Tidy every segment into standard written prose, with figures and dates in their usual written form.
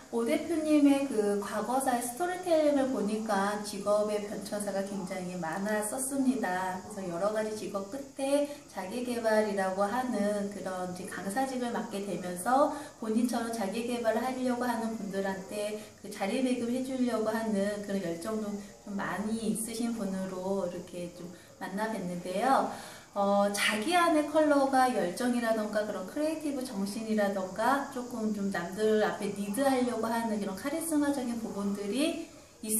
오 대표님의 그 과거사의 스토리텔링을 보니까 직업의 변천사가 굉장히 많았었습니다. 그래서 여러 가지 직업 끝에 자기개발이라고 하는 그런 이제 강사직을 맡게 되면서 본인처럼 자기개발을 하려고 하는 분들한테 그 자리매김 해주려고 하는 그런 열정도 좀 많이 있으신 분으로 이렇게 좀 만나 뵀는데요. 자기 안의 컬러가 열정이라던가 그런 크리에이티브 정신이라던가 조금 좀 남들 앞에 리드하려고 하는 이런 카리스마적인 부분들이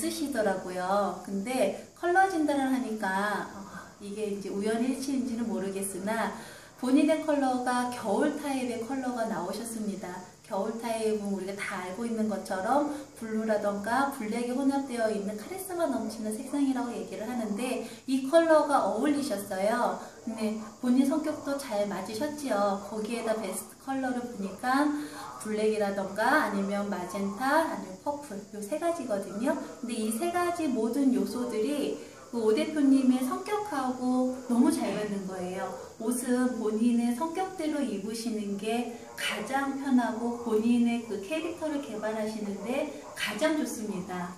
있으시더라고요. 근데 컬러 진단을 하니까 이게 이제 우연일치인지는 모르겠으나 본인의 컬러가 겨울 타입의 컬러가 나오셨습니다. 겨울 타입은 우리가 다 알고 있는 것처럼 블루라던가 블랙이 혼합되어 있는 카리스마 넘치는 색상이라고 얘기를 하는데 이 컬러가 어울리셨어요. 근데 본인 성격도 잘 맞으셨지요. 거기에다 베스트 컬러를 보니까 블랙이라던가 아니면 마젠타 아니면 퍼플 이 세 가지거든요. 근데 이 세 가지 모든 요소들이 오 대표님의 성격하고 너무 잘 맞는 거예요. 옷은 본인의 성격대로 입으시는 게 가장 편하고 본인의 그 캐릭터를 개발하시는데 가장 좋습니다.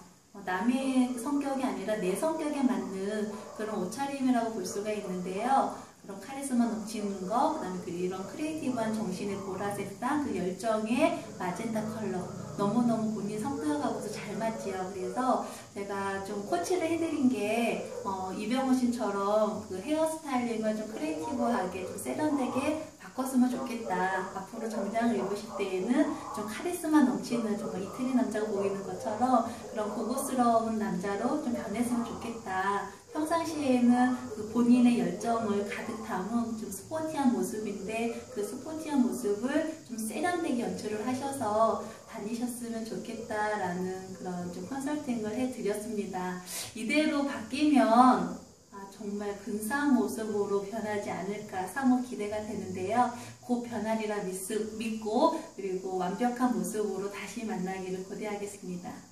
남의 성격이 아니라 내 성격에 맞는 그런 옷차림이라고 볼 수가 있는데요. 그런 카리스마 넘치는 거, 그 다음에 이런 크리에이티브한 정신의 보라색상, 그 열정의 마젠타 컬러 너무너무 본인 성격하고도 잘 맞지요. 그래서 제가 좀 코치를 해드린 게 이병호 씨처럼 그 헤어스타일링을 좀 크리에이티브하게 좀 세련되게 바꿨으면 좋겠다. 앞으로 정장을 입으실 때에는 좀 카리스마 넘치는 정말 이태리 남자가 보이는 것처럼 그런 고급스러운 남자로 좀 변했으면 좋겠다. 평상시에는 그 본인의 열정을 가득 담은 좀 스포티한 모습인데 그 스포티한 모습을 좀 세련되게 연출을 하셔서 다니셨으면 좋겠다라는 그런 좀 컨설팅을 해드렸습니다. 이대로 바뀌면 정말 근사한 모습으로 변하지 않을까 사뭇 기대가 되는데요. 곧 변하리라 믿고 그리고 완벽한 모습으로 다시 만나기를 고대하겠습니다.